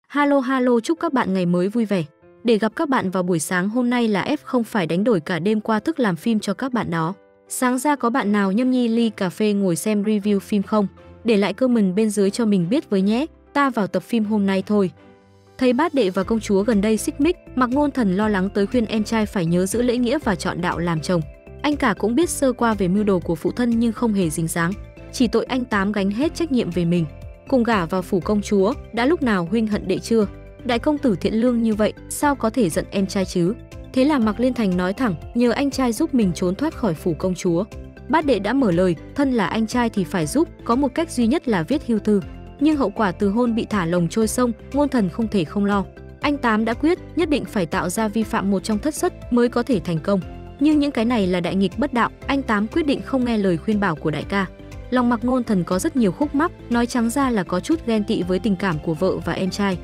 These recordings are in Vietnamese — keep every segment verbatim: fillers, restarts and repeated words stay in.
Halo halo, chúc các bạn ngày mới vui vẻ. Để gặp các bạn vào buổi sáng hôm nay là F không phải đánh đổi cả đêm qua thức làm phim cho các bạn đó. Sáng ra có bạn nào nhâm nhi ly cà phê ngồi xem review phim không? Để lại comment bên dưới cho mình biết với nhé, ta vào tập phim hôm nay thôi. Thấy bát đệ và công chúa gần đây xích mích, Mạc Ngôn Thần lo lắng tới khuyên em trai phải nhớ giữ lễ nghĩa và chọn đạo làm chồng. Anh cả cũng biết sơ qua về mưu đồ của phụ thân nhưng không hề dính dáng, chỉ tội anh Tám gánh hết trách nhiệm về mình. Cùng gả vào phủ công chúa, đã lúc nào huynh hận đệ chưa? Đại công tử thiện lương như vậy, sao có thể giận em trai chứ? Thế là Mạc Liên Thành nói thẳng, nhờ anh trai giúp mình trốn thoát khỏi phủ công chúa. Bát đệ đã mở lời, thân là anh trai thì phải giúp, có một cách duy nhất là viết hưu thư. Nhưng hậu quả từ hôn bị thả lồng trôi sông, Ngôn Thần không thể không lo. Anh Tám đã quyết, nhất định phải tạo ra vi phạm một trong thất xuất mới có thể thành công. Nhưng những cái này là đại nghịch bất đạo, anh Tám quyết định không nghe lời khuyên bảo của đại ca. Lòng Mạc Ngôn Thần có rất nhiều khúc mắc, nói trắng ra là có chút ghen tị với tình cảm của vợ và em trai.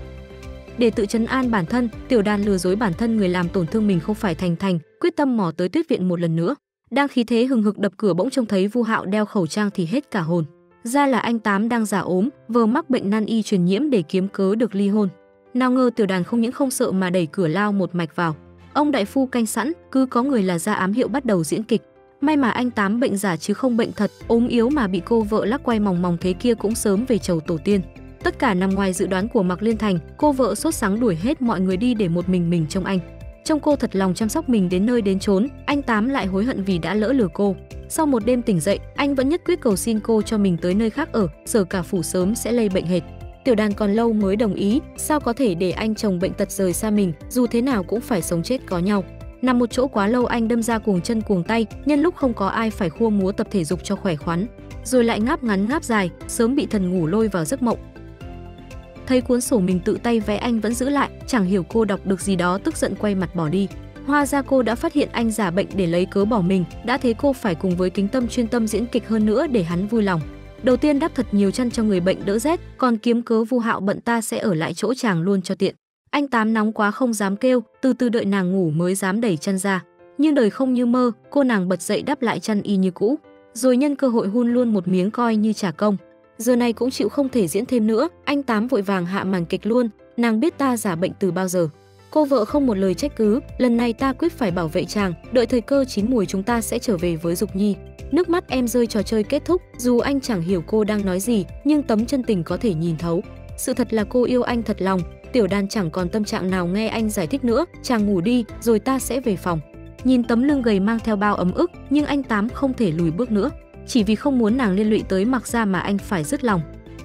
Để tự trấn an bản thân, Tiểu Đàn lừa dối bản thân người làm tổn thương mình không phải Thành Thành, quyết tâm mò tới Tuyết viện một lần nữa. Đang khí thế hừng hực đập cửa bỗng trông thấy Vu Hạo đeo khẩu trang thì hết cả hồn. Ra là anh Tám đang giả ốm, vừa mắc bệnh nan y truyền nhiễm để kiếm cớ được ly hôn. Nào ngờ Tiểu Đàn không những không sợ mà đẩy cửa lao một mạch vào. Ông đại phu canh sẵn, cứ có người là ra ám hiệu bắt đầu diễn kịch. May mà anh Tám bệnh giả chứ không bệnh thật, ốm yếu mà bị cô vợ lắc quay mòng mòng thế kia cũng sớm về chầu tổ tiên. Tất cả nằm ngoài dự đoán của Mạc Liên Thành, cô vợ sốt sắng đuổi hết mọi người đi để một mình mình trông anh. Trông cô thật lòng chăm sóc mình đến nơi đến chốn, anh Tám lại hối hận vì đã lỡ lừa cô. Sau một đêm tỉnh dậy, anh vẫn nhất quyết cầu xin cô cho mình tới nơi khác ở, sợ cả phủ sớm sẽ lây bệnh hệt. Tiểu Đàn còn lâu mới đồng ý, sao có thể để anh chồng bệnh tật rời xa mình, dù thế nào cũng phải sống chết có nhau. Nằm một chỗ quá lâu anh đâm ra cuồng chân cuồng tay, nhân lúc không có ai phải khua múa tập thể dục cho khỏe khoắn, rồi lại ngáp ngắn ngáp dài, sớm bị thần ngủ lôi vào giấc mộng. Thấy cuốn sổ mình tự tay vẽ anh vẫn giữ lại, chẳng hiểu cô đọc được gì đó tức giận quay mặt bỏ đi. Hóa ra cô đã phát hiện anh giả bệnh để lấy cớ bỏ mình, đã thế cô phải cùng với Kính Tâm chuyên tâm diễn kịch hơn nữa để hắn vui lòng. Đầu tiên đắp thật nhiều chăn cho người bệnh đỡ rét, còn kiếm cớ Vu Hạo bận ta sẽ ở lại chỗ chàng luôn cho tiện. Anh Tám nóng quá không dám kêu, từ từ đợi nàng ngủ mới dám đẩy chăn ra. Nhưng đời không như mơ, cô nàng bật dậy đắp lại chăn y như cũ, rồi nhân cơ hội hun luôn một miếng coi như trả công. Giờ này cũng chịu không thể diễn thêm nữa, anh Tám vội vàng hạ màn kịch luôn, nàng biết ta giả bệnh từ bao giờ. Cô vợ không một lời trách cứ, lần này ta quyết phải bảo vệ chàng, đợi thời cơ chín mùi chúng ta sẽ trở về với Dục Nhi. Nước mắt em rơi trò chơi kết thúc, dù anh chẳng hiểu cô đang nói gì, nhưng tấm chân tình có thể nhìn thấu. Sự thật là cô yêu anh thật lòng. Tiểu Đàn chẳng còn tâm trạng nào nghe anh giải thích nữa, chàng ngủ đi, rồi ta sẽ về phòng. Nhìn tấm lưng gầy mang theo bao ấm ức, nhưng anh Tám không thể lùi bước nữa, chỉ vì không muốn nàng liên lụy tới Mạc gia mà anh phải dứt lòng.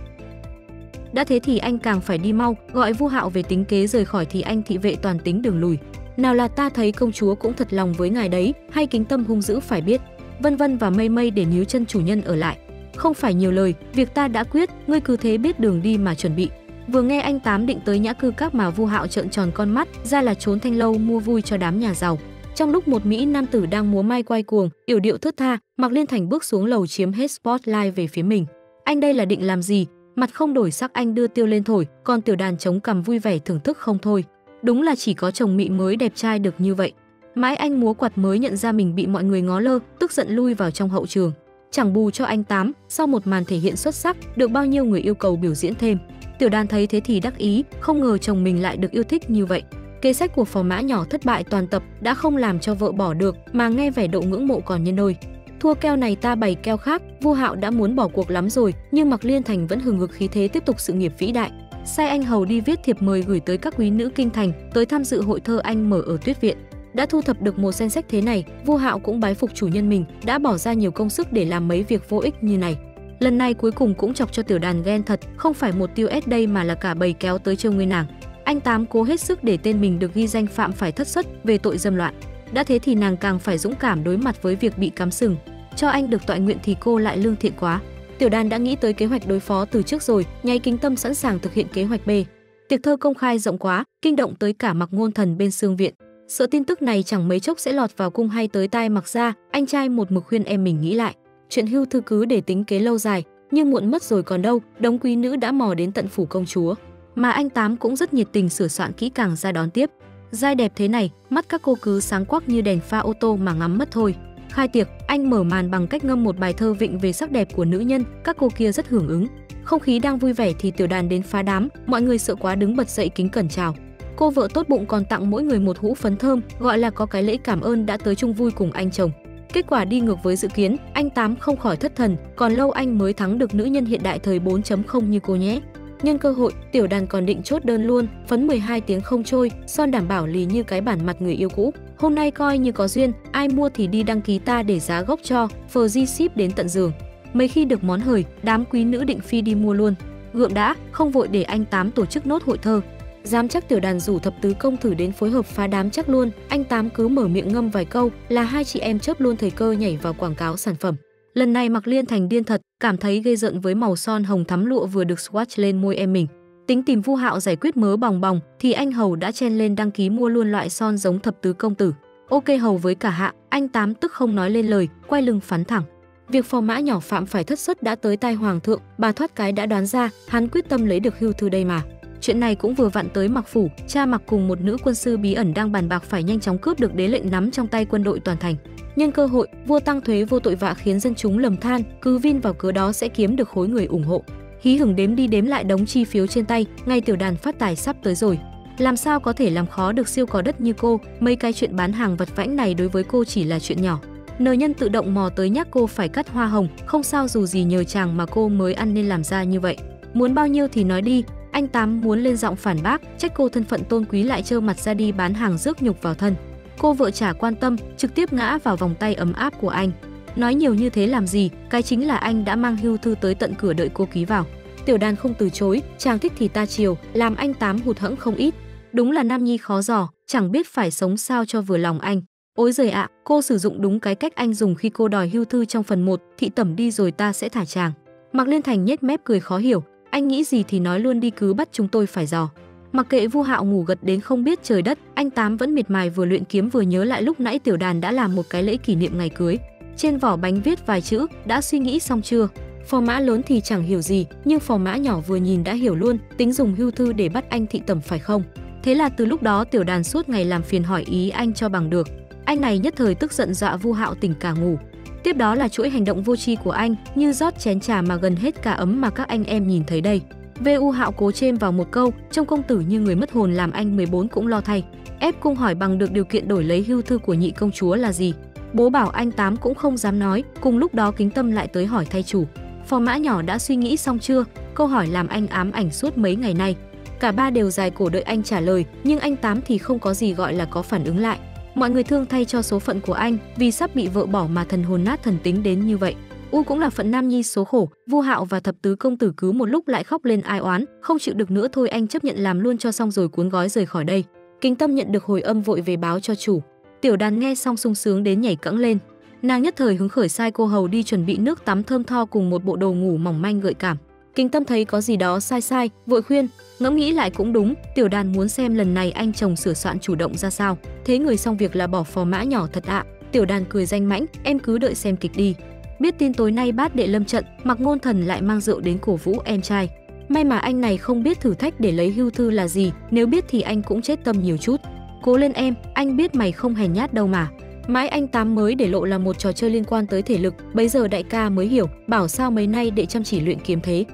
Đã thế thì anh càng phải đi mau, gọi Vu Hạo về tính kế rời khỏi thì anh thị vệ toàn tính đường lùi. Nào là ta thấy công chúa cũng thật lòng với ngài đấy, hay Kính Tâm hung dữ phải biết. Vân Vân và Mây Mây để níu chân chủ nhân ở lại. Không phải nhiều lời, việc ta đã quyết, ngươi cứ thế biết đường đi mà chuẩn bị. Vừa nghe anh Tám định tới Nhã Cư Các mà Vu Hạo trợn tròn con mắt, ra là trốn thanh lâu mua vui cho đám nhà giàu. Trong lúc một mỹ nam tử đang múa may quay cuồng, yểu điệu thướt tha, Mạc Liên Thành bước xuống lầu chiếm hết spotlight về phía mình. Anh đây là định làm gì? Mặt không đổi sắc anh đưa tiêu lên thổi, còn Tiểu Đàn chống cằm vui vẻ thưởng thức không thôi. Đúng là chỉ có chồng mị mới đẹp trai được như vậy. Mãi anh múa quạt mới nhận ra mình bị mọi người ngó lơ, tức giận lui vào trong hậu trường. Chẳng bù cho anh Tám, sau một màn thể hiện xuất sắc, được bao nhiêu người yêu cầu biểu diễn thêm. Tiểu Đàn thấy thế thì đắc ý, không ngờ chồng mình lại được yêu thích như vậy. Kế sách của phò mã nhỏ thất bại toàn tập đã không làm cho vợ bỏ được, mà nghe vẻ độ ngưỡng mộ còn nhân đôi. Thua keo này ta bày keo khác, Vu Hạo đã muốn bỏ cuộc lắm rồi, nhưng Mạc Liên Thành vẫn hừng hực khí thế tiếp tục sự nghiệp vĩ đại. Sai anh hầu đi viết thiệp mời gửi tới các quý nữ kinh thành tới tham dự hội thơ anh mở ở Tuyết viện. Đã thu thập được một danh sách thế này, Vu Hạo cũng bái phục chủ nhân mình, đã bỏ ra nhiều công sức để làm mấy việc vô ích như này. Lần này cuối cùng cũng chọc cho Tiểu Đàn ghen thật, không phải một tiêu ét đây mà là cả bầy kéo tới trêu ngươi nàng. Anh Tám cố hết sức để tên mình được ghi danh phạm phải thất xuất về tội dâm loạn. Đã thế thì nàng càng phải dũng cảm đối mặt với việc bị cắm sừng. Cho anh được tọa nguyện thì cô lại lương thiện quá. Tiểu Đàn đã nghĩ tới kế hoạch đối phó từ trước rồi, nháy Kính Tâm sẵn sàng thực hiện kế hoạch B. Tiệc thơ công khai rộng quá, kinh động tới cả Mạc Ngôn Thần bên Xương viện. Sợ tin tức này chẳng mấy chốc sẽ lọt vào cung hay tới tai Mạc gia, anh trai một mực khuyên em mình nghĩ lại. Chuyện hưu thư cứ để tính kế lâu dài, nhưng muộn mất rồi còn đâu, đống quý nữ đã mò đến tận phủ công chúa. Mà anh Tám cũng rất nhiệt tình sửa soạn kỹ càng ra đón tiếp. Giai đẹp thế này, mắt các cô cứ sáng quắc như đèn pha ô tô mà ngắm mất thôi. Khai tiệc, anh mở màn bằng cách ngâm một bài thơ vịnh về sắc đẹp của nữ nhân, các cô kia rất hưởng ứng. Không khí đang vui vẻ thì Tiểu Đàn đến phá đám, mọi người sợ quá đứng bật dậy kính cẩn chào. Cô vợ tốt bụng còn tặng mỗi người một hũ phấn thơm, gọi là có cái lễ cảm ơn đã tới chung vui cùng anh chồng. Kết quả đi ngược với dự kiến, anh Tám không khỏi thất thần, còn lâu anh mới thắng được nữ nhân hiện đại thời bốn chấm không như cô nhé. Nhân cơ hội, Tiểu Đàn còn định chốt đơn luôn, phấn mười hai tiếng không trôi, son đảm bảo lì như cái bản mặt người yêu cũ. Hôm nay coi như có duyên, ai mua thì đi đăng ký ta để giá gốc cho, free ship đến tận giường. Mấy khi được món hời, đám quý nữ định phi đi mua luôn. Gượng đã, không vội để anh Tám tổ chức nốt hội thơ. Dám chắc Tiểu Đàn rủ thập tứ công thử đến phối hợp phá đám chắc luôn, anh Tám cứ mở miệng ngâm vài câu là hai chị em chớp luôn thời cơ nhảy vào quảng cáo sản phẩm. Lần này Mạc Liên thành điên thật, cảm thấy ghê rợn với màu son hồng thắm lụa vừa được swatch lên môi em mình. Tính tìm Vu Hạo giải quyết mớ bòng bòng thì anh Hầu đã chen lên đăng ký mua luôn loại son giống thập tứ công tử. Ok Hầu với cả hạ, anh Tám tức không nói lên lời, quay lưng phắn thẳng. Việc phò mã nhỏ Phạm phải thất xuất đã tới tai hoàng thượng, bà thoát cái đã đoán ra, hắn quyết tâm lấy được hưu thư đây mà. Chuyện này cũng vừa vặn tới Mạc phủ, cha Mạc cùng một nữ quân sư bí ẩn đang bàn bạc phải nhanh chóng cướp được đế lệnh nắm trong tay quân đội toàn thành. Nhân cơ hội, vua tăng thuế vô tội vạ khiến dân chúng lầm than, cứ vin vào cớ đó sẽ kiếm được khối người ủng hộ. Hí hửng đếm đi đếm lại đống chi phiếu trên tay, ngay Tiểu Đàn phát tài sắp tới rồi. Làm sao có thể làm khó được siêu có đất như cô, mấy cái chuyện bán hàng vặt vãnh này đối với cô chỉ là chuyện nhỏ. Nờ Nhân tự động mò tới nhắc cô phải cắt hoa hồng, không sao dù gì nhờ chàng mà cô mới ăn nên làm ra như vậy. Muốn bao nhiêu thì nói đi, anh Tám muốn lên giọng phản bác, trách cô thân phận tôn quý lại trơ mặt ra đi bán hàng rước nhục vào thân. Cô vợ chả quan tâm, trực tiếp ngã vào vòng tay ấm áp của anh. Nói nhiều như thế làm gì, cái chính là anh đã mang hưu thư tới tận cửa đợi cô ký vào. Tiểu Đàn không từ chối, chàng thích thì ta chiều, làm anh Tám hụt hẫng không ít. Đúng là nam nhi khó dò, chẳng biết phải sống sao cho vừa lòng anh. Ôi giời ạ, cô sử dụng đúng cái cách anh dùng khi cô đòi hưu thư trong phần một, thị tẩm đi rồi ta sẽ thả chàng. Mạc Liên Thành nhếch mép cười khó hiểu, anh nghĩ gì thì nói luôn đi, cứ bắt chúng tôi phải dò. Mặc kệ Vu Hạo ngủ gật đến không biết trời đất, anh Tám vẫn miệt mài vừa luyện kiếm vừa nhớ lại lúc nãy Tiểu Đàn đã làm một cái lễ kỷ niệm ngày cưới. Trên vỏ bánh viết vài chữ, đã suy nghĩ xong chưa? Phò mã lớn thì chẳng hiểu gì, nhưng phò mã nhỏ vừa nhìn đã hiểu luôn, tính dùng hưu thư để bắt anh thị tẩm phải không? Thế là từ lúc đó Tiểu Đàn suốt ngày làm phiền hỏi ý anh cho bằng được. Anh này nhất thời tức giận dọa Vu Hạo tỉnh cả ngủ. Tiếp đó là chuỗi hành động vô tri của anh, như rót chén trà mà gần hết cả ấm mà các anh em nhìn thấy đây. Vu Hạo cố chêm vào một câu, trông công tử như người mất hồn làm anh mười bốn cũng lo thay. Ép cung hỏi bằng được điều kiện đổi lấy hưu thư của nhị công chúa là gì. Bố bảo anh Tám cũng không dám nói, cùng lúc đó Kính Tâm lại tới hỏi thay chủ. Phò mã nhỏ đã suy nghĩ xong chưa? Câu hỏi làm anh ám ảnh suốt mấy ngày nay. Cả ba đều dài cổ đợi anh trả lời, nhưng anh Tám thì không có gì gọi là có phản ứng lại. Mọi người thương thay cho số phận của anh, vì sắp bị vợ bỏ mà thần hồn nát thần tính đến như vậy. U cũng là phận nam nhi số khổ, Vu Hạo và thập tứ công tử cứ một lúc lại khóc lên ai oán, không chịu được nữa thôi anh chấp nhận làm luôn cho xong rồi cuốn gói rời khỏi đây. Kính Tâm nhận được hồi âm vội về báo cho chủ. Tiểu Đàn nghe xong sung sướng đến nhảy cẫng lên. Nàng nhất thời hứng khởi sai cô hầu đi chuẩn bị nước tắm thơm tho cùng một bộ đồ ngủ mỏng manh gợi cảm. Kính Tâm thấy có gì đó sai sai, vội khuyên, ngẫm nghĩ lại cũng đúng, Tiểu Đàn muốn xem lần này anh chồng sửa soạn chủ động ra sao. Thế người xong việc là bỏ phò mã nhỏ thật ạ. À. Tiểu Đàn cười danh mãnh, em cứ đợi xem kịch đi. Biết tin tối nay bát đệ lâm trận, Mạc Ngôn Thần lại mang rượu đến cổ vũ em trai. May mà anh này không biết thử thách để lấy hưu thư là gì, nếu biết thì anh cũng chết tâm nhiều chút. Cố lên em, anh biết mày không hèn nhát đâu mà. Mãi anh Tám mới để lộ là một trò chơi liên quan tới thể lực, bấy giờ đại ca mới hiểu, bảo sao mấy nay đệ chăm chỉ luyện kiếm thế.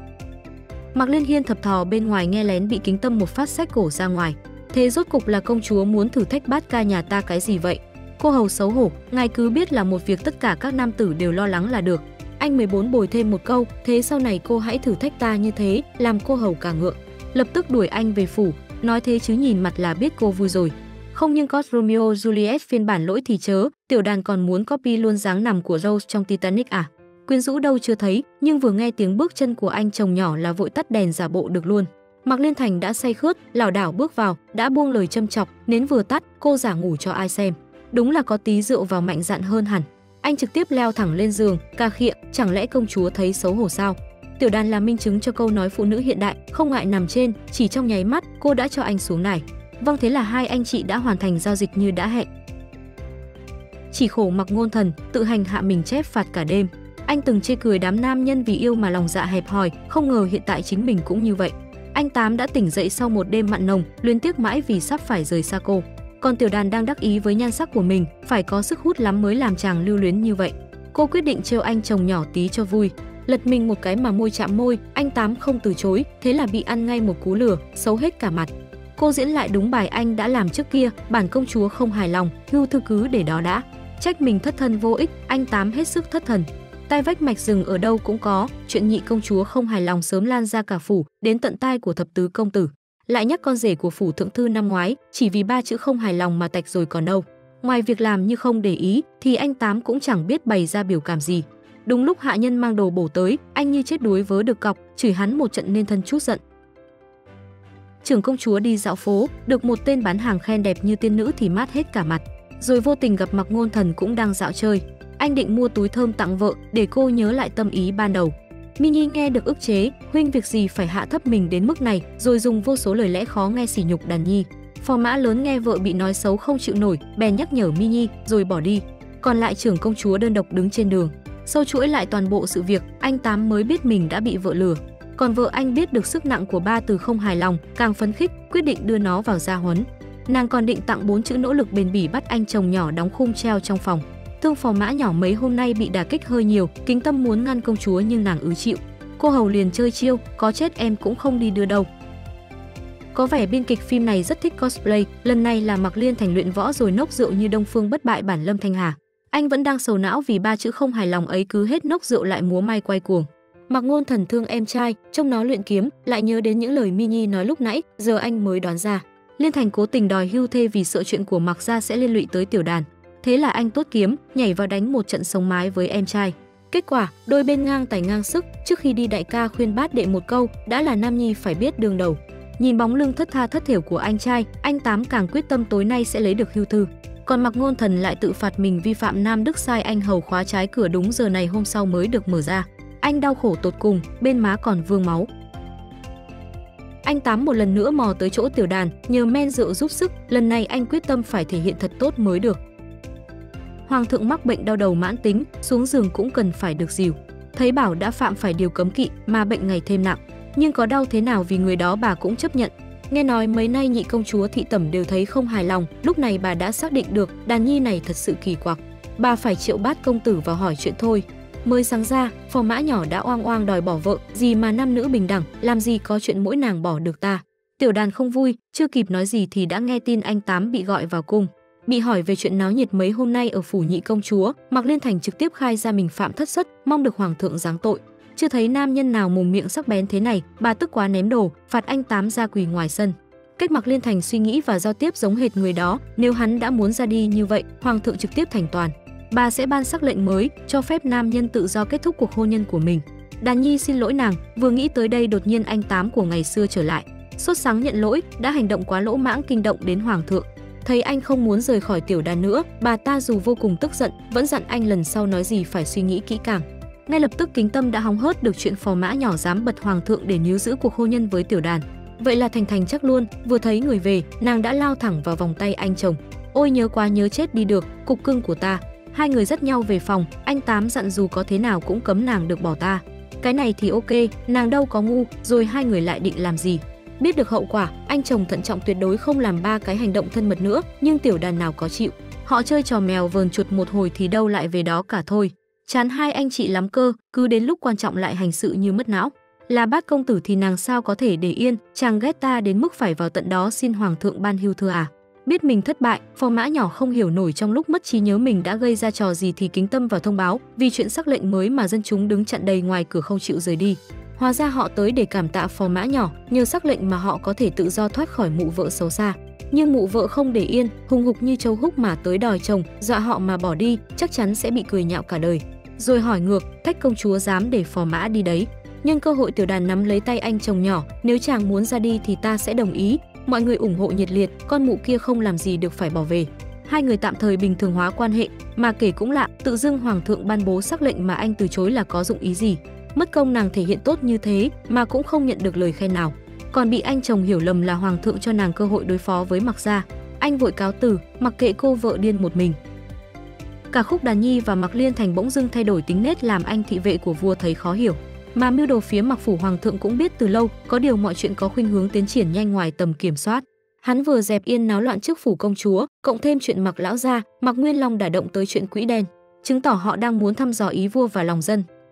Mạc Liên Hiên thập thò bên ngoài nghe lén bị Kính Tâm một phát xách cổ ra ngoài. Thế rốt cục là công chúa muốn thử thách bát ca nhà ta cái gì vậy? Cô hầu xấu hổ, ngài cứ biết là một việc tất cả các nam tử đều lo lắng là được. Anh mười bốn bồi thêm một câu, thế sau này cô hãy thử thách ta như thế, làm cô hầu cả ngượng. Lập tức đuổi anh về phủ, nói thế chứ nhìn mặt là biết cô vui rồi. Không nhưng có Romeo Juliet phiên bản lỗi thì chớ, Tiểu Đàn còn muốn copy luôn dáng nằm của Rose trong Titanic à? Quyến rũ đâu chưa thấy, nhưng vừa nghe tiếng bước chân của anh chồng nhỏ là vội tắt đèn giả bộ được luôn. Mạc Liên Thành đã say khướt, lảo đảo bước vào, đã buông lời châm chọc, nến vừa tắt, cô giả ngủ cho ai xem. Đúng là có tí rượu vào mạnh dạn hơn hẳn. Anh trực tiếp leo thẳng lên giường, cà khịa, chẳng lẽ công chúa thấy xấu hổ sao? Tiểu Đàn là minh chứng cho câu nói phụ nữ hiện đại, không ngại nằm trên, chỉ trong nháy mắt, cô đã cho anh xuống này. Vâng, thế là hai anh chị đã hoàn thành giao dịch như đã hẹn. Chỉ khổ Mạc Ngôn Thần, tự hành hạ mình chép phạt cả đêm. Anh từng chê cười đám nam nhân vì yêu mà lòng dạ hẹp hòi, không ngờ hiện tại chính mình cũng như vậy. Anh Tám đã tỉnh dậy sau một đêm mặn nồng, luyến tiếc mãi vì sắp phải rời xa cô. Còn Tiểu Đàn đang đắc ý với nhan sắc của mình, phải có sức hút lắm mới làm chàng lưu luyến như vậy. Cô quyết định trêu anh chồng nhỏ tí cho vui. lật mình một cái mà môi chạm môi, anh Tám không từ chối, thế là bị ăn ngay một cú lừa, xấu hết cả mặt. Cô diễn lại đúng bài anh đã làm trước kia, bản công chúa không hài lòng, hưu thư cứ để đó đã. Trách mình thất thần vô ích, anh Tám hết sức thất thần. Tai vách mạch rừng ở đâu cũng có, chuyện nhị công chúa không hài lòng sớm lan ra cả phủ, đến tận tai của thập tứ công tử. Lại nhắc con rể của phủ thượng thư năm ngoái, chỉ vì ba chữ không hài lòng mà tạch rồi còn đâu. Ngoài việc làm như không để ý, thì anh Tám cũng chẳng biết bày ra biểu cảm gì. Đúng lúc hạ nhân mang đồ bổ tới, anh như chết đuối vớ được cọc, chửi hắn một trận nên thân chút giận. Trưởng công chúa đi dạo phố, được một tên bán hàng khen đẹp như tiên nữ thì mát hết cả mặt. Rồi vô tình gặp Mạc Ngôn Thần cũng đang dạo chơi. Anh định mua túi thơm tặng vợ để cô nhớ lại tâm ý ban đầu. Mini nghe được ức chế, huynh việc gì phải hạ thấp mình đến mức này, rồi dùng vô số lời lẽ khó nghe sỉ nhục đàn nhi. Phò mã lớn nghe vợ bị nói xấu không chịu nổi, bèn nhắc nhở Mini rồi bỏ đi. Còn lại trưởng công chúa đơn độc đứng trên đường. Sâu chuỗi lại toàn bộ sự việc, anh Tám mới biết mình đã bị vợ lừa. Còn vợ anh biết được sức nặng của ba từ không hài lòng, càng phấn khích, quyết định đưa nó vào gia huấn. Nàng còn định tặng bốn chữ nỗ lực bền bỉ bắt anh chồng nhỏ đóng khung treo trong phòng. Thương phò mã nhỏ mấy hôm nay bị đả kích hơi nhiều, Kính Tâm muốn ngăn công chúa nhưng nàng ứ chịu. Cô hầu liền chơi chiêu, có chết em cũng không đi đưa đâu. Có vẻ biên kịch phim này rất thích cosplay, lần này là Mạc Liên Thành luyện võ rồi nốc rượu như Đông Phương bất bại bản Lâm Thanh Hà. Anh vẫn đang sầu não vì ba chữ không hài lòng ấy cứ hết nốc rượu lại múa may quay cuồng. Mạc Ngôn Thần thương em trai, trông nó luyện kiếm, lại nhớ đến những lời Mini nói lúc nãy, giờ anh mới đoán ra. Liên Thành cố tình đòi hưu thê vì sợ chuyện của Mạc gia sẽ liên lụy tới tiểu đàn. Thế là anh tốt kiếm, nhảy vào đánh một trận sống mái với em trai. Kết quả, đôi bên ngang tài ngang sức, trước khi đi đại ca khuyên bát đệ một câu, đã là nam nhi phải biết đường đầu. Nhìn bóng lưng thất tha thất thểu của anh trai, anh Tám càng quyết tâm tối nay sẽ lấy được hưu thư. Còn Mạc Ngôn Thần lại tự phạt mình vi phạm nam đức sai anh hầu khóa trái cửa đúng giờ này hôm sau mới được mở ra. Anh đau khổ tột cùng, bên má còn vương máu. Anh Tám một lần nữa mò tới chỗ tiểu đàn, nhờ men rượu giúp sức, lần này anh quyết tâm phải thể hiện thật tốt mới được. Hoàng thượng mắc bệnh đau đầu mãn tính, xuống giường cũng cần phải được dìu. Thấy bảo đã phạm phải điều cấm kỵ mà bệnh ngày thêm nặng, nhưng có đau thế nào vì người đó bà cũng chấp nhận. Nghe nói mấy nay nhị công chúa thị tẩm đều thấy không hài lòng, lúc này bà đã xác định được đàn nhi này thật sự kỳ quặc. Bà phải triệu bát công tử vào hỏi chuyện thôi. Mới sáng ra, phò mã nhỏ đã oang oang đòi bỏ vợ, gì mà nam nữ bình đẳng, làm gì có chuyện mỗi nàng bỏ được ta. Tiểu đàn không vui, chưa kịp nói gì thì đã nghe tin anh Tám bị gọi vào cung. Bị hỏi về chuyện náo nhiệt mấy hôm nay ở phủ nhị công chúa, Mạc Liên Thành trực tiếp khai ra mình phạm thất sất, mong được hoàng thượng giáng tội. Chưa thấy nam nhân nào mồm miệng sắc bén thế này, bà tức quá ném đồ, phạt anh Tám ra quỳ ngoài sân. Cách Mạc Liên Thành suy nghĩ và giao tiếp giống hệt người đó, nếu hắn đã muốn ra đi như vậy, hoàng thượng trực tiếp thành toàn. Bà sẽ ban sắc lệnh mới, cho phép nam nhân tự do kết thúc cuộc hôn nhân của mình. Đàn nhi xin lỗi nàng, vừa nghĩ tới đây đột nhiên anh Tám của ngày xưa trở lại. Sốt sắng nhận lỗi, đã hành động quá lỗ mãng kinh động đến hoàng thượng. Thấy anh không muốn rời khỏi tiểu đàn nữa, bà ta dù vô cùng tức giận, vẫn dặn anh lần sau nói gì phải suy nghĩ kỹ càng. Ngay lập tức Kính Tâm đã hóng hớt được chuyện phò mã nhỏ dám bật hoàng thượng để níu giữ cuộc hôn nhân với tiểu đàn. Vậy là thành thành chắc luôn, vừa thấy người về, nàng đã lao thẳng vào vòng tay anh chồng. Ôi nhớ quá nhớ chết đi được, cục cưng của ta. Hai người dắt nhau về phòng, anh Tám dặn dù có thế nào cũng cấm nàng được bỏ ta. Cái này thì ok, nàng đâu có ngu, rồi hai người lại định làm gì. Biết được hậu quả, anh chồng thận trọng tuyệt đối không làm ba cái hành động thân mật nữa, nhưng tiểu đàn nào có chịu. Họ chơi trò mèo vờn chuột một hồi thì đâu lại về đó cả thôi. Chán hai anh chị lắm cơ, cứ đến lúc quan trọng lại hành sự như mất não. Là bát công tử thì nàng sao có thể để yên, chàng ghét ta đến mức phải vào tận đó xin hoàng thượng ban hưu thư à. Biết mình thất bại, phò mã nhỏ không hiểu nổi trong lúc mất trí nhớ mình đã gây ra trò gì thì Kính Tâm vào thông báo, vì chuyện sắc lệnh mới mà dân chúng đứng chặn đầy ngoài cửa không chịu rời đi. Hóa ra họ tới để cảm tạ phò mã nhỏ, nhờ sắc lệnh mà họ có thể tự do thoát khỏi mụ vợ xấu xa. Nhưng mụ vợ không để yên, hùng hục như trâu húc mà tới đòi chồng, dọa họ mà bỏ đi, chắc chắn sẽ bị cười nhạo cả đời. Rồi hỏi ngược, thách công chúa dám để phò mã đi đấy. Nhưng cơ hội tiểu đàn nắm lấy tay anh chồng nhỏ, nếu chàng muốn ra đi thì ta sẽ đồng ý. Mọi người ủng hộ nhiệt liệt, con mụ kia không làm gì được phải bỏ về. Hai người tạm thời bình thường hóa quan hệ, mà kể cũng lạ, tự dưng hoàng thượng ban bố sắc lệnh mà anh từ chối là có dụng ý gì. Mất công nàng thể hiện tốt như thế mà cũng không nhận được lời khen nào. Còn bị anh chồng hiểu lầm là hoàng thượng cho nàng cơ hội đối phó với Mạc gia. Anh vội cáo từ, mặc kệ cô vợ điên một mình. Cả khúc đàn nhi và Mạc Liên Thành bỗng dưng thay đổi tính nết làm anh thị vệ của vua thấy khó hiểu. Mà mưu đồ phía Mạc phủ hoàng thượng cũng biết từ lâu, có điều mọi chuyện có khuynh hướng tiến triển nhanh ngoài tầm kiểm soát. Hắn vừa dẹp yên náo loạn trước phủ công chúa, cộng thêm chuyện Mạc lão gia, Mạc Nguyên Long đả động tới chuyện quỹ đen, chứng tỏ họ đang muốn thăm dò ý vua và lòng dân.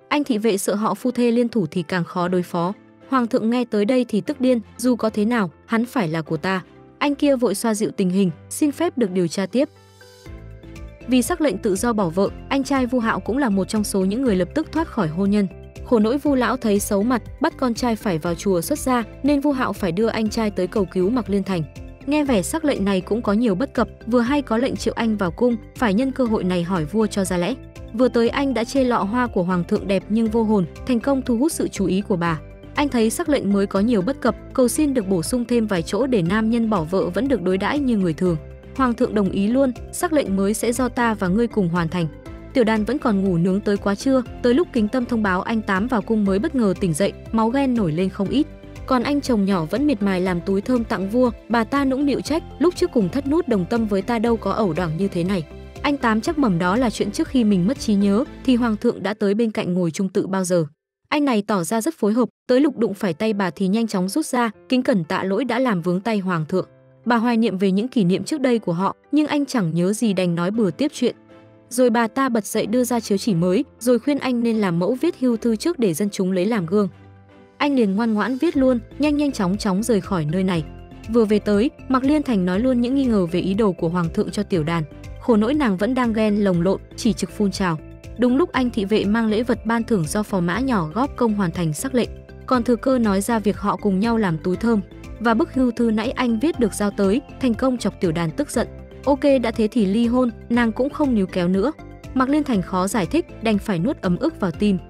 Anh thị vệ sợ họ phu thê liên thủ thì càng khó đối phó. Hoàng thượng nghe tới đây thì tức điên, dù có thế nào, hắn phải là của ta. Anh kia vội xoa dịu tình hình, xin phép được điều tra tiếp. Vì sắc lệnh tự do bỏ vợ, anh trai Vu Hạo cũng là một trong số những người lập tức thoát khỏi hôn nhân. Khổ nỗi Vu lão thấy xấu mặt, bắt con trai phải vào chùa xuất gia, nên Vu Hạo phải đưa anh trai tới cầu cứu Mạc Liên Thành. Nghe vẻ sắc lệnh này cũng có nhiều bất cập, vừa hay có lệnh triệu anh vào cung, phải nhân cơ hội này hỏi vua cho ra lẽ. Vừa tới anh đã chê lọ hoa của hoàng thượng đẹp nhưng vô hồn, thành công thu hút sự chú ý của bà. Anh thấy sắc lệnh mới có nhiều bất cập, cầu xin được bổ sung thêm vài chỗ để nam nhân bỏ vợ vẫn được đối đãi như người thường. Hoàng thượng đồng ý luôn, sắc lệnh mới sẽ do ta và ngươi cùng hoàn thành. Tiểu Đàn vẫn còn ngủ nướng tới quá trưa, tới lúc Kính Tâm thông báo anh Tám vào cung mới bất ngờ tỉnh dậy, máu ghen nổi lên không ít. Còn anh chồng nhỏ vẫn miệt mài làm túi thơm tặng vua, bà ta nũng nịu trách, lúc trước cùng thất nút đồng tâm với ta đâu có ẩu đoảng như thế này. Anh Tám chắc mầm đó là chuyện trước khi mình mất trí nhớ, thì hoàng thượng đã tới bên cạnh ngồi chung tự bao giờ. Anh này tỏ ra rất phối hợp, tới lục đụng phải tay bà thì nhanh chóng rút ra, kính cẩn tạ lỗi đã làm vướng tay hoàng thượng. Bà hoài niệm về những kỷ niệm trước đây của họ, nhưng anh chẳng nhớ gì đành nói bừa tiếp chuyện. Rồi bà ta bật dậy đưa ra chiếu chỉ mới, rồi khuyên anh nên làm mẫu viết hưu thư trước để dân chúng lấy làm gương. Anh liền ngoan ngoãn viết luôn, nhanh nhanh chóng chóng rời khỏi nơi này. Vừa về tới, Mạc Liên Thành nói luôn những nghi ngờ về ý đồ của hoàng thượng cho Tiểu Đàn. Khổ nỗi nàng vẫn đang ghen lồng lộn, chỉ trực phun trào. Đúng lúc anh thị vệ mang lễ vật ban thưởng do phò mã nhỏ góp công hoàn thành sắc lệnh, còn thừa cơ nói ra việc họ cùng nhau làm túi thơm. Và bức hưu thư nãy anh viết được giao tới, thành công chọc Tiểu Đàn tức giận. Ok đã thế thì ly hôn, nàng cũng không níu kéo nữa. Mạc Liên Thành khó giải thích, đành phải nuốt ấm ức vào tim.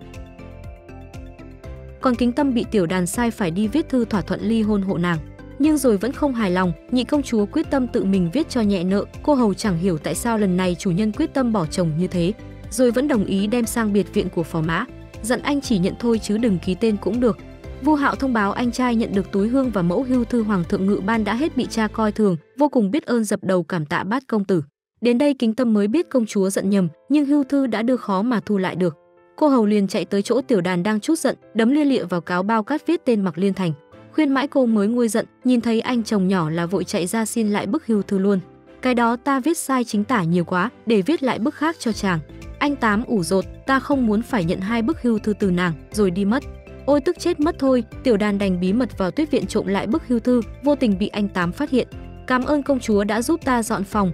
Còn Kính Tâm bị Tiểu Đàn sai phải đi viết thư thỏa thuận ly hôn hộ nàng. Nhưng rồi vẫn không hài lòng, nhị công chúa quyết tâm tự mình viết cho nhẹ nợ. Cô hầu chẳng hiểu tại sao lần này chủ nhân quyết tâm bỏ chồng như thế, rồi vẫn đồng ý đem sang biệt viện của phò mã, dặn anh chỉ nhận thôi chứ đừng ký tên cũng được. Vu Hạo thông báo anh trai nhận được túi hương và mẫu hưu thư hoàng thượng ngự ban đã hết bị cha coi thường, vô cùng biết ơn dập đầu cảm tạ bát công tử. Đến đây Kính Tâm mới biết công chúa giận nhầm, nhưng hưu thư đã đưa khó mà thu lại được. Cô hầu liền chạy tới chỗ Tiểu Đàn đang trút giận, đấm lia lịa vào cáo bao cát viết tên Mạc Liên Thành. Khuyên mãi cô mới nguôi giận, nhìn thấy anh chồng nhỏ là vội chạy ra xin lại bức hưu thư luôn. Cái đó ta viết sai chính tả nhiều quá, để viết lại bức khác cho chàng. Anh Tám ủ rột, ta không muốn phải nhận hai bức hưu thư từ nàng, rồi đi mất. Ôi tức chết mất thôi, Tiểu Đàn đành bí mật vào Tuyết viện trộm lại bức hưu thư, vô tình bị anh Tám phát hiện. Cảm ơn công chúa đã giúp ta dọn phòng.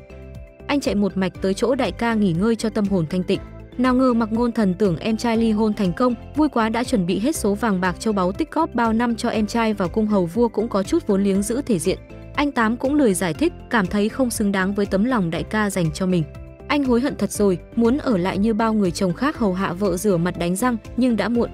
Anh chạy một mạch tới chỗ đại ca nghỉ ngơi cho tâm hồn thanh tịnh. Nào ngờ Mạc Ngôn Thần tưởng em trai ly hôn thành công, vui quá đã chuẩn bị hết số vàng bạc châu báu tích cóp bao năm cho em trai vào cung hầu vua cũng có chút vốn liếng giữ thể diện. Anh Tám cũng lười giải thích, cảm thấy không xứng đáng với tấm lòng đại ca dành cho mình. Anh hối hận thật rồi, muốn ở lại như bao người chồng khác hầu hạ vợ rửa mặt đánh răng, nhưng đã muộn.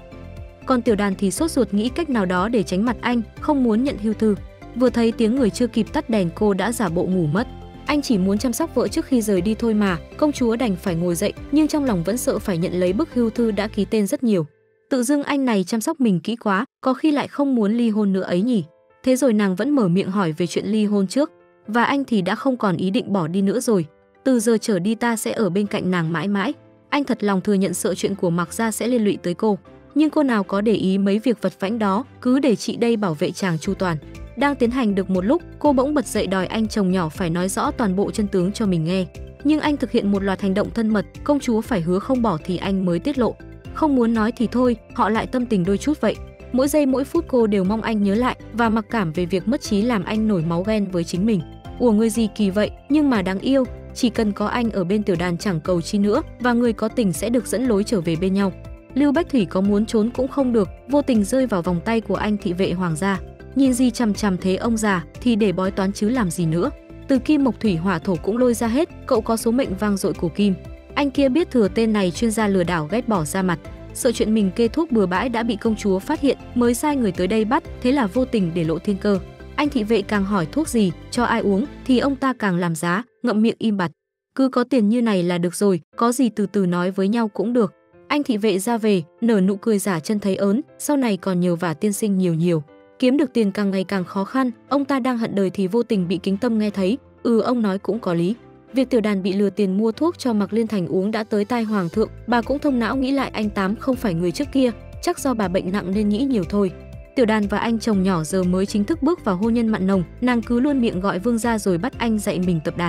Còn Tiểu Đàn thì sốt ruột nghĩ cách nào đó để tránh mặt anh, không muốn nhận hưu thư. Vừa thấy tiếng người chưa kịp tắt đèn cô đã giả bộ ngủ mất. Anh chỉ muốn chăm sóc vợ trước khi rời đi thôi mà, công chúa đành phải ngồi dậy, nhưng trong lòng vẫn sợ phải nhận lấy bức hưu thư đã ký tên rất nhiều. Tự dưng anh này chăm sóc mình kỹ quá, có khi lại không muốn ly hôn nữa ấy nhỉ. Thế rồi nàng vẫn mở miệng hỏi về chuyện ly hôn trước, và anh thì đã không còn ý định bỏ đi nữa rồi. Từ giờ trở đi ta sẽ ở bên cạnh nàng mãi mãi. Anh thật lòng thừa nhận sợ chuyện của Mạc gia sẽ liên lụy tới cô, nhưng cô nào có để ý mấy việc vật vãnh đó, cứ để chị đây bảo vệ chàng chu toàn. Đang tiến hành được một lúc, cô bỗng bật dậy đòi anh chồng nhỏ phải nói rõ toàn bộ chân tướng cho mình nghe. Nhưng anh thực hiện một loạt hành động thân mật, công chúa phải hứa không bỏ thì anh mới tiết lộ. Không muốn nói thì thôi, họ lại tâm tình đôi chút vậy. Mỗi giây mỗi phút cô đều mong anh nhớ lại và mặc cảm về việc mất trí làm anh nổi máu ghen với chính mình. Ủa người gì kỳ vậy, nhưng mà đáng yêu, chỉ cần có anh ở bên Tiểu Đàn chẳng cầu chi nữa, và người có tình sẽ được dẫn lối trở về bên nhau. Lưu Bách Thủy có muốn trốn cũng không được, vô tình rơi vào vòng tay của anh thị vệ hoàng gia. Nhìn gì chằm chằm thế ông già thì để bói toán chứ làm gì nữa. Từ kim mộc thủy hỏa thổ cũng lôi ra hết, cậu có số mệnh vang dội của kim. Anh kia biết thừa tên này chuyên gia lừa đảo ghét bỏ ra mặt, sợ chuyện mình kê thuốc bừa bãi đã bị công chúa phát hiện, mới sai người tới đây bắt, thế là vô tình để lộ thiên cơ. Anh thị vệ càng hỏi thuốc gì, cho ai uống thì ông ta càng làm giá, ngậm miệng im bặt. Cứ có tiền như này là được rồi, có gì từ từ nói với nhau cũng được. Anh thị vệ ra về, nở nụ cười giả chân thấy ớn, sau này còn nhờ vả tiên sinh nhiều nhiều. Kiếm được tiền càng ngày càng khó khăn, ông ta đang hận đời thì vô tình bị Kính Tâm nghe thấy. Ừ, ông nói cũng có lý. Việc Tiểu Đàn bị lừa tiền mua thuốc cho Mạc Liên Thành uống đã tới tai hoàng thượng, bà cũng thông não nghĩ lại anh Tám không phải người trước kia, chắc do bà bệnh nặng nên nghĩ nhiều thôi. Tiểu Đàn và anh chồng nhỏ giờ mới chính thức bước vào hôn nhân mặn nồng, nàng cứ luôn miệng gọi vương gia rồi bắt anh dạy mình tập đàn.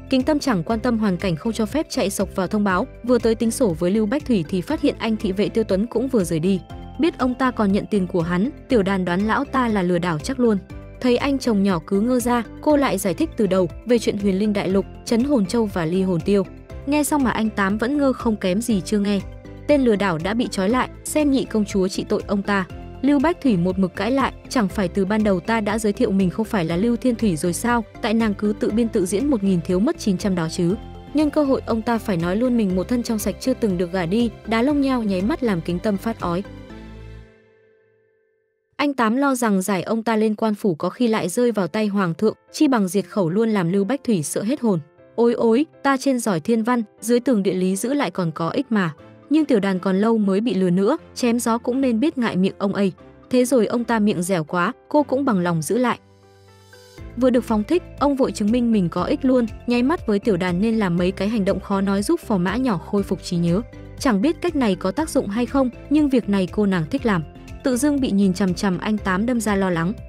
Kính Tâm chẳng quan tâm hoàn cảnh không cho phép chạy sộc vào thông báo, vừa tới tính sổ với Lưu Bách Thủy thì phát hiện anh thị vệ Tiêu Tuấn cũng vừa rời đi. Biết ông ta còn nhận tiền của hắn, Tiểu Đàn đoán lão ta là lừa đảo chắc luôn. Thấy anh chồng nhỏ cứ ngơ ra, cô lại giải thích từ đầu về chuyện Huyền Linh Đại Lục, Trấn Hồn Châu và Ly Hồn Tiêu. Nghe xong mà anh Tám vẫn ngơ không kém gì chưa nghe. Tên lừa đảo đã bị trói lại, xem nhị công chúa trị tội ông ta. Lưu Bách Thủy một mực cãi lại, chẳng phải từ ban đầu ta đã giới thiệu mình không phải là Lưu Thiên Thủy rồi sao, tại nàng cứ tự biên tự diễn một nghìn thiếu mất chín trăm đó chứ. Nhân cơ hội ông ta phải nói luôn mình một thân trong sạch chưa từng được gả đi, đá lông nhao nháy mắt làm Kính Tâm phát ói. Anh Tám lo rằng giải ông ta lên quan phủ có khi lại rơi vào tay hoàng thượng, chi bằng diệt khẩu luôn làm Lưu Bách Thủy sợ hết hồn. Ôi ôi, ta trên giỏi thiên văn, dưới tường địa lý giữ lại còn có ích mà. Nhưng Tiểu Đàn còn lâu mới bị lừa nữa, chém gió cũng nên biết ngại miệng ông ấy. Thế rồi ông ta miệng dẻo quá, cô cũng bằng lòng giữ lại. Vừa được phóng thích, ông vội chứng minh mình có ích luôn, nháy mắt với Tiểu Đàn nên làm mấy cái hành động khó nói giúp phò mã nhỏ khôi phục trí nhớ. Chẳng biết cách này có tác dụng hay không, nhưng việc này cô nàng thích làm. Tự dưng bị nhìn chằm chằm anh Tám đâm ra lo lắng.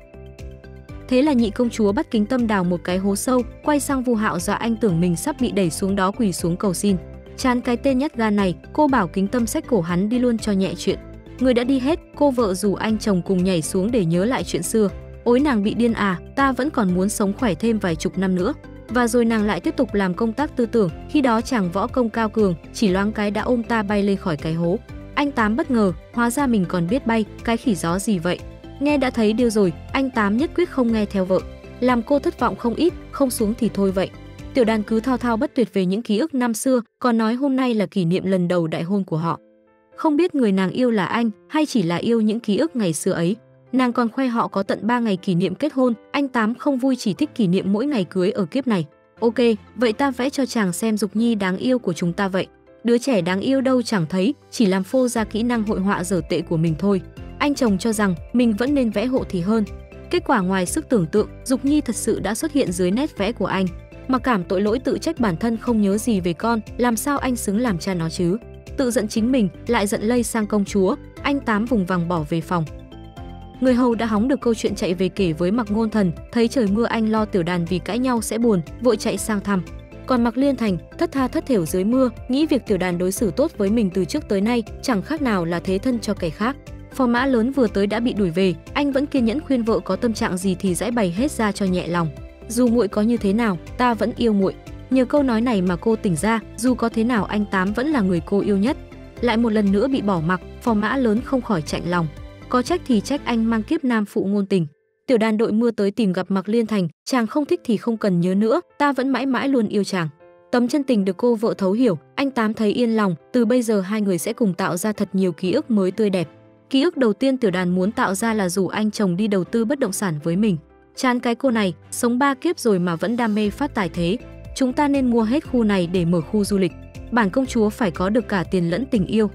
Thế là nhị công chúa bắt Kính Tâm đào một cái hố sâu, quay sang Vu Hạo dọa anh tưởng mình sắp bị đẩy xuống đó quỳ xuống cầu xin. Chán cái tên nhát gan này, cô bảo Kính Tâm xách cổ hắn đi luôn cho nhẹ chuyện. Người đã đi hết, cô vợ rủ anh chồng cùng nhảy xuống để nhớ lại chuyện xưa. Ôi nàng bị điên à, ta vẫn còn muốn sống khỏe thêm vài chục năm nữa. Và rồi nàng lại tiếp tục làm công tác tư tưởng, khi đó chàng võ công cao cường, chỉ loáng cái đã ôm ta bay lên khỏi cái hố. Anh Tám bất ngờ, hóa ra mình còn biết bay, cái khỉ gió gì vậy. Nghe đã thấy điêu rồi, anh Tám nhất quyết không nghe theo vợ. Làm cô thất vọng không ít, không xuống thì thôi vậy. Tiểu Đàn cứ thao thao bất tuyệt về những ký ức năm xưa, còn nói hôm nay là kỷ niệm lần đầu đại hôn của họ. Không biết người nàng yêu là anh, hay chỉ là yêu những ký ức ngày xưa ấy. Nàng còn khoe họ có tận ba ngày kỷ niệm kết hôn, anh Tám không vui chỉ thích kỷ niệm mỗi ngày cưới ở kiếp này. Ok, vậy ta vẽ cho chàng xem Dục Nhi đáng yêu của chúng ta vậy. Đứa trẻ đáng yêu đâu chẳng thấy, chỉ làm phô ra kỹ năng hội họa dở tệ của mình thôi. Anh chồng cho rằng mình vẫn nên vẽ hộ thì hơn. Kết quả ngoài sức tưởng tượng, Dục Nhi thật sự đã xuất hiện dưới nét vẽ của anh. Mặc cảm tội lỗi tự trách bản thân không nhớ gì về con, làm sao anh xứng làm cha nó chứ. Tự giận chính mình, lại giận lây sang công chúa, anh Tám vùng vằng bỏ về phòng. Người hầu đã hóng được câu chuyện chạy về kể với Mạc Ngôn Thần, thấy trời mưa anh lo Tiểu Đàn vì cãi nhau sẽ buồn, vội chạy sang thăm. Còn Mạc Liên Thành thất tha thất thểu dưới mưa, nghĩ việc Tiểu Đàn đối xử tốt với mình từ trước tới nay chẳng khác nào là thế thân cho kẻ khác. Phò mã lớn vừa tới đã bị đuổi về, anh vẫn kiên nhẫn khuyên vợ có tâm trạng gì thì giải bày hết ra cho nhẹ lòng. Dù muội có như thế nào, ta vẫn yêu muội. Nhờ câu nói này mà cô tỉnh ra, dù có thế nào anh Tám vẫn là người cô yêu nhất. Lại một lần nữa bị bỏ mặc, phò mã lớn không khỏi chạnh lòng. Có trách thì trách anh mang kiếp nam phụ ngôn tình. Tiểu Đàn đội mưa tới tìm gặp Mạc Liên Thành, chàng không thích thì không cần nhớ nữa, ta vẫn mãi mãi luôn yêu chàng. Tấm chân tình được cô vợ thấu hiểu, anh Tám thấy yên lòng, từ bây giờ hai người sẽ cùng tạo ra thật nhiều ký ức mới tươi đẹp. Ký ức đầu tiên Tiểu Đàn muốn tạo ra là rủ anh chồng đi đầu tư bất động sản với mình. Chán cái cô này, sống ba kiếp rồi mà vẫn đam mê phát tài thế. Chúng ta nên mua hết khu này để mở khu du lịch. Bản công chúa phải có được cả tiền lẫn tình yêu.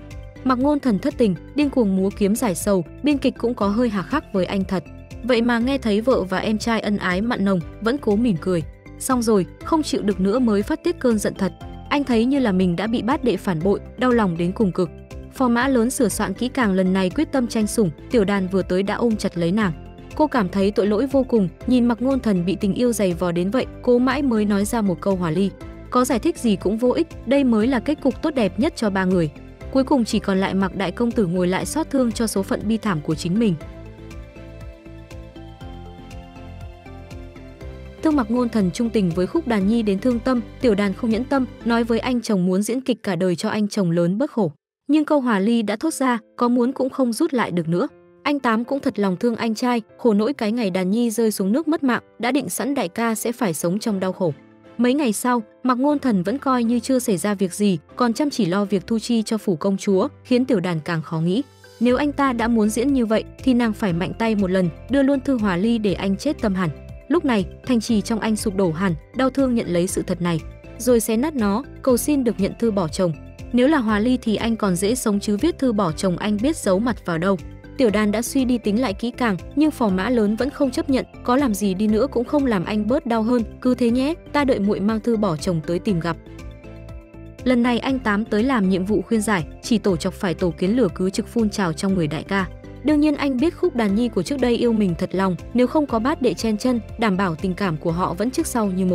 Mạc Ngôn Thần thất tình, điên cuồng múa kiếm giải sầu, biên kịch cũng có hơi hà khắc với anh thật. Vậy mà nghe thấy vợ và em trai ân ái mặn nồng, vẫn cố mỉm cười. Xong rồi, không chịu được nữa mới phát tiết cơn giận thật. Anh thấy như là mình đã bị bát đệ phản bội, đau lòng đến cùng cực. Phò mã lớn sửa soạn kỹ càng lần này quyết tâm tranh sủng, Tiểu Đàn vừa tới đã ôm chặt lấy nàng. Cô cảm thấy tội lỗi vô cùng, nhìn Mạc Ngôn Thần bị tình yêu dày vò đến vậy, cố mãi mới nói ra một câu hòa ly. Có giải thích gì cũng vô ích, đây mới là kết cục tốt đẹp nhất cho ba người. Cuối cùng chỉ còn lại Mạc đại công tử ngồi lại xót thương cho số phận bi thảm của chính mình. Thương Mạc Ngôn Thần trung tình với Khúc Đàn Nhi đến thương tâm, Tiểu Đàn không nhẫn tâm, nói với anh chồng muốn diễn kịch cả đời cho anh chồng lớn bớt khổ. Nhưng câu hòa ly đã thốt ra, có muốn cũng không rút lại được nữa. Anh Tám cũng thật lòng thương anh trai, khổ nỗi cái ngày Đàn Nhi rơi xuống nước mất mạng, đã định sẵn đại ca sẽ phải sống trong đau khổ. Mấy ngày sau, Mạc Ngôn Thần vẫn coi như chưa xảy ra việc gì, còn chăm chỉ lo việc thu chi cho phủ công chúa, khiến Tiểu Đàn càng khó nghĩ. Nếu anh ta đã muốn diễn như vậy, thì nàng phải mạnh tay một lần, đưa luôn thư hòa ly để anh chết tâm hẳn. Lúc này, thành trì trong anh sụp đổ hẳn, đau thương nhận lấy sự thật này, rồi xé nát nó, cầu xin được nhận thư bỏ chồng. Nếu là hòa ly thì anh còn dễ sống chứ viết thư bỏ chồng anh biết giấu mặt vào đâu. Tiểu Đàn đã suy đi tính lại kỹ càng, nhưng phò mã lớn vẫn không chấp nhận, có làm gì đi nữa cũng không làm anh bớt đau hơn, cứ thế nhé, ta đợi muội mang thư bỏ chồng tới tìm gặp. Lần này anh Tám tới làm nhiệm vụ khuyên giải, chỉ tổ chọc phải tổ kiến lửa cứ trực phun trào trong người đại ca. Đương nhiên anh biết Khúc Đàn Nhi của trước đây yêu mình thật lòng, nếu không có bát đệ chen chân, đảm bảo tình cảm của họ vẫn trước sau như một.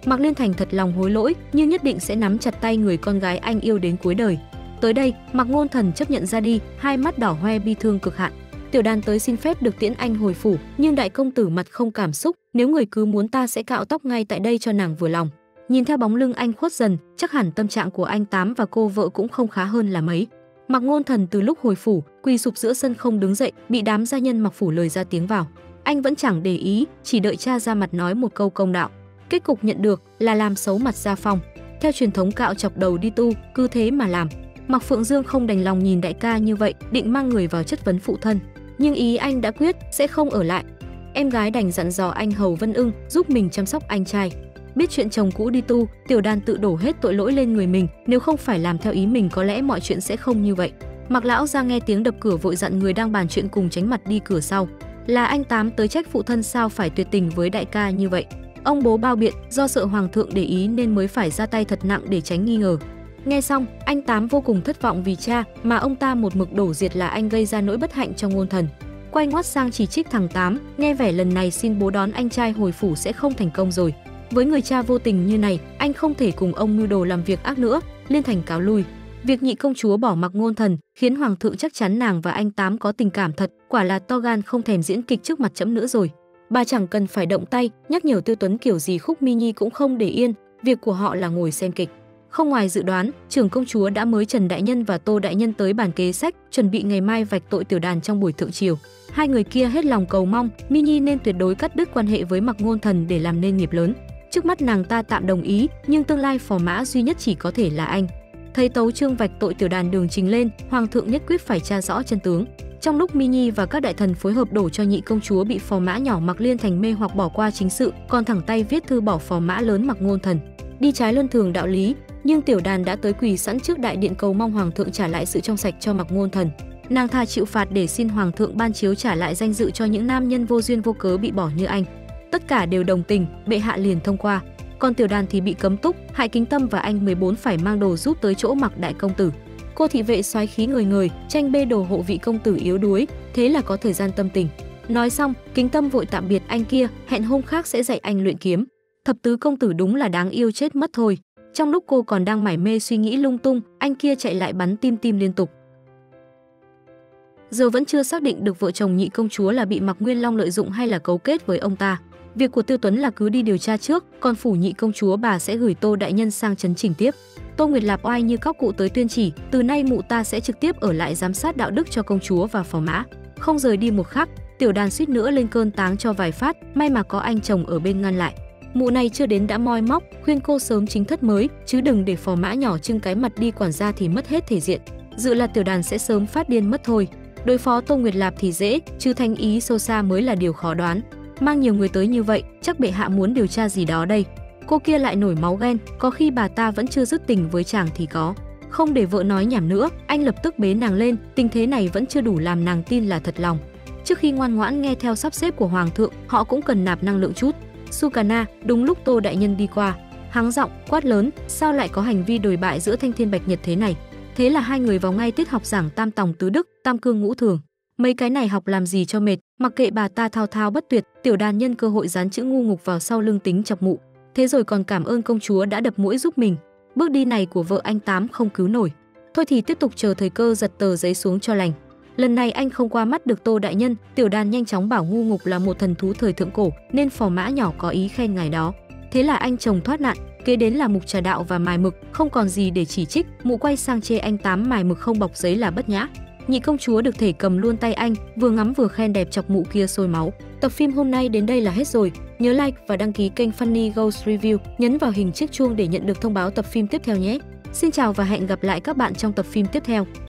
Mạc Liên Thành thật lòng hối lỗi, nhưng nhất định sẽ nắm chặt tay người con gái anh yêu đến cuối đời. Tới đây, Mạc Ngôn Thần chấp nhận ra đi, hai mắt đỏ hoe bi thương cực hạn. Tiểu Đàn tới xin phép được tiễn anh hồi phủ, nhưng đại công tử mặt không cảm xúc, nếu người cứ muốn ta sẽ cạo tóc ngay tại đây cho nàng vừa lòng. Nhìn theo bóng lưng anh khuất dần, chắc hẳn tâm trạng của anh Tám và cô vợ cũng không khá hơn là mấy. Mạc Ngôn Thần từ lúc hồi phủ, quỳ sụp giữa sân không đứng dậy, bị đám gia nhân mặc phủ lời ra tiếng vào. Anh vẫn chẳng để ý, chỉ đợi cha ra mặt nói một câu công đạo. Kết cục nhận được là làm xấu mặt Gia Phong. Theo truyền thống cạo chọc đầu đi tu, cứ thế mà làm. Mạc Phượng Dương không đành lòng nhìn đại ca như vậy, định mang người vào chất vấn phụ thân. Nhưng ý anh đã quyết, sẽ không ở lại. Em gái đành dặn dò anh Hầu Vân Ưng giúp mình chăm sóc anh trai. Biết chuyện chồng cũ đi tu, Tiểu Đàn tự đổ hết tội lỗi lên người mình, nếu không phải làm theo ý mình có lẽ mọi chuyện sẽ không như vậy. Mạc lão ra nghe tiếng đập cửa vội dặn người đang bàn chuyện cùng tránh mặt đi cửa sau. Là anh Tám tới trách phụ thân sao phải tuyệt tình với đại ca như vậy. Ông bố bao biện, do sợ hoàng thượng để ý nên mới phải ra tay thật nặng để tránh nghi ngờ. Nghe xong, anh Tám vô cùng thất vọng vì cha mà ông ta một mực đổ diệt là anh gây ra nỗi bất hạnh cho Ngôn Thần. Quay ngoắt sang chỉ trích thằng Tám, nghe vẻ lần này xin bố đón anh trai hồi phủ sẽ không thành công rồi. Với người cha vô tình như này, anh không thể cùng ông mưu đồ làm việc ác nữa, Liên Thành cáo lui. Việc nhị công chúa bỏ mặc Ngôn Thần khiến hoàng thượng chắc chắn nàng và anh Tám có tình cảm thật, quả là to gan không thèm diễn kịch trước mặt trẫm nữa rồi. Bà chẳng cần phải động tay, nhắc nhở Tiêu Tuấn kiểu gì Khúc Mi Nhi cũng không để yên, việc của họ là ngồi xem kịch. Không ngoài dự đoán, trưởng công chúa đã mới Trần đại nhân và Tô đại nhân tới bàn kế sách, chuẩn bị ngày mai vạch tội Tiểu Đàn trong buổi thượng triều. Hai người kia hết lòng cầu mong Mi Nhi nên tuyệt đối cắt đứt quan hệ với Mạc Ngôn Thần để làm nên nghiệp lớn. Trước mắt nàng ta tạm đồng ý, nhưng tương lai phò mã duy nhất chỉ có thể là anh. Thấy tấu chương vạch tội Tiểu Đàn đường trình lên, hoàng thượng nhất quyết phải tra rõ chân tướng. Trong lúc Mi Nhi và các đại thần phối hợp đổ cho nhị công chúa bị phò mã nhỏ Mạc Liên Thành mê hoặc bỏ qua chính sự, còn thẳng tay viết thư bỏ phò mã lớn Mạc Ngôn Thần, đi trái luân thường đạo lý. Nhưng Tiểu Đàn đã tới quỳ sẵn trước đại điện cầu mong hoàng thượng trả lại sự trong sạch cho Mạc Ngôn Thần. Nàng thà chịu phạt để xin hoàng thượng ban chiếu trả lại danh dự cho những nam nhân vô duyên vô cớ bị bỏ như anh. Tất cả đều đồng tình, bệ hạ liền thông qua. Còn Tiểu Đàn thì bị cấm túc, Hại Kính Tâm và anh mười bốn phải mang đồ giúp tới chỗ Mạc đại công tử. Cô thị vệ soái khí người người, tranh bê đồ hộ vị công tử yếu đuối, thế là có thời gian tâm tình. Nói xong, Kính Tâm vội tạm biệt anh kia, hẹn hôm khác sẽ dạy anh luyện kiếm. Thập tứ công tử đúng là đáng yêu chết mất thôi. Trong lúc cô còn đang mải mê suy nghĩ lung tung, anh kia chạy lại bắn tim tim liên tục. Giờ vẫn chưa xác định được vợ chồng nhị công chúa là bị Mạc Nguyên Long lợi dụng hay là cấu kết với ông ta. Việc của Tiêu Tuấn là cứ đi điều tra trước, còn phủ nhị công chúa bà sẽ gửi Tô đại nhân sang trấn chỉnh tiếp. Tô Nguyệt Lạp oai như các cụ tới tuyên chỉ, từ nay mụ ta sẽ trực tiếp ở lại giám sát đạo đức cho công chúa và phò mã, không rời đi một khắc. Tiểu Đàn suýt nữa lên cơn táng cho vài phát, may mà có anh chồng ở bên ngăn lại. Mụ này chưa đến đã moi móc, khuyên cô sớm chính thất mới, chứ đừng để phò mã nhỏ trưng cái mặt đi quản gia thì mất hết thể diện. Dự là Tiểu Đàn sẽ sớm phát điên mất thôi. Đối phó Tô Nguyệt Lạp thì dễ, chứ thanh ý sâu xa mới là điều khó đoán. Mang nhiều người tới như vậy, chắc bệ hạ muốn điều tra gì đó đây. Cô kia lại nổi máu ghen, có khi bà ta vẫn chưa dứt tình với chàng thì có. Không để vợ nói nhảm nữa, anh lập tức bế nàng lên, tình thế này vẫn chưa đủ làm nàng tin là thật lòng. Trước khi ngoan ngoãn nghe theo sắp xếp của hoàng thượng, họ cũng cần nạp năng lượng chút. Sukana, đúng lúc Tô đại nhân đi qua, hắng giọng quát lớn, sao lại có hành vi đồi bại giữa Thanh Thiên Bạch Nhật thế này? Thế là hai người vào ngay tiết học giảng tam tòng tứ đức, tam cương ngũ thường. Mấy cái này học làm gì cho mệt, mặc kệ bà ta thao thao bất tuyệt. Tiểu Đàn nhân cơ hội dán chữ ngu ngục vào sau lưng tính chọc mụ. Thế rồi còn cảm ơn công chúa đã đập mũi giúp mình. Bước đi này của vợ anh Tám không cứu nổi. Thôi thì tiếp tục chờ thời cơ giật tờ giấy xuống cho lành. Lần này anh không qua mắt được Tô đại nhân, Tiểu Đàn nhanh chóng bảo ngu ngục là một thần thú thời thượng cổ, nên phò mã nhỏ có ý khen ngài đó. Thế là anh chồng thoát nạn. Kế đến là mục trà đạo và mài mực, không còn gì để chỉ trích. Mụ quay sang chê anh Tám mài mực không bọc giấy là bất nhã. Nhị công chúa được thể cầm luôn tay anh, vừa ngắm vừa khen đẹp chọc mụ kia sôi máu. Tập phim hôm nay đến đây là hết rồi. Nhớ like và đăng ký kênh Funny Ghost Review, nhấn vào hình chiếc chuông để nhận được thông báo tập phim tiếp theo nhé. Xin chào và hẹn gặp lại các bạn trong tập phim tiếp theo.